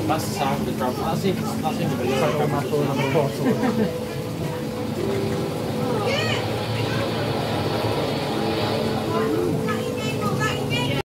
That's the sound of the drum. That's even the Put it on my phone on the portal.